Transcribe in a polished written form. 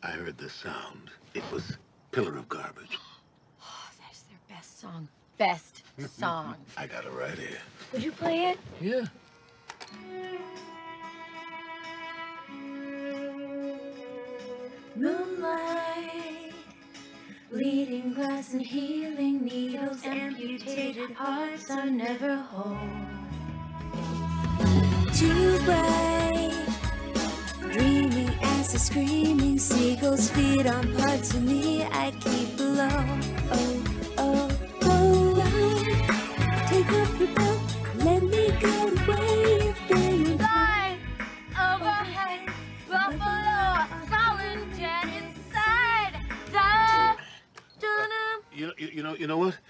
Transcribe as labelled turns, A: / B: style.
A: I heard the sound. It was Pillar of Garbage.
B: Oh, that's their best song. Best song.
A: I got it right here.
B: Would you play it?
A: Yeah.
C: Moonlight, bleeding glass and healing needles, amputated hearts are never whole. Too bright, dreaming as the screaming seagulls feed on parts of me I keep below. Oh, oh, oh, take off your boat, let me go the way you've been.
B: Fly overhead, buffalo, fallen dead inside. Da, da, da.
A: You know what?